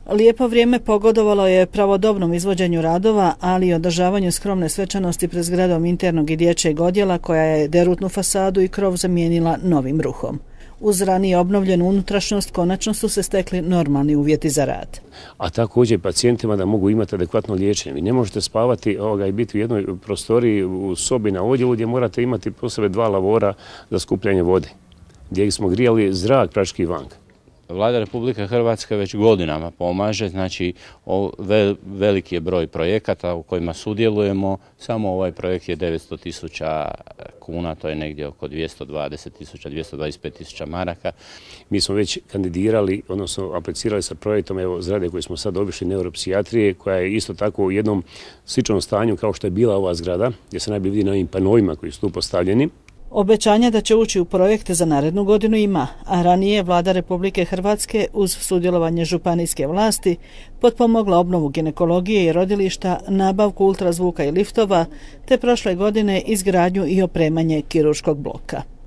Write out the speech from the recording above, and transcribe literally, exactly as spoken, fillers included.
Lijepo vrijeme pogodovalo je pravodobnom izvođenju radova, ali i održavanju skromne svečanosti pred zgradom internog i dječjeg odjela koja je derutnu fasadu i krov zamijenila novim ruhom. Uz ranije obnovljenu unutrašnjost konačno su se stekli normalni uvjeti za rad. A također pacijentima da mogu imati adekvatno liječenje. Vi ne možete spavati ovoga, i biti u jednoj prostoriji u sobi na odjelu gdje morate imati posebno dva lavora za skupljanje vode, gdje smo grijali zrak praktički vanka. Vlada Republike Hrvatske već godinama pomaže, znači veliki je broj projekata u kojima sudjelujemo. Samo ovaj projekt je devetsto tisuća kuna, to je negdje oko dvjesto dvadeset tisuća, dvjesto dvadeset pet tisuća maraka. Mi smo već kandidirali, odnosno aplicirali sa projektom evo, zgrade koje smo sad obišli, neuropsijatrije, koja je isto tako u jednom sličnom stanju kao što je bila ova zgrada, gdje se najbolje vidi na ovim panovima koji su tu postavljeni. Obećanja da će ući u projekte za narednu godinu ima, a ranije je Vlada Republike Hrvatske uz sudjelovanje županijske vlasti potpomogla obnovu ginekologije i rodilišta, nabavku ultrazvuka i liftova, te prošle godine izgradnju i opremanje kirurškog bloka.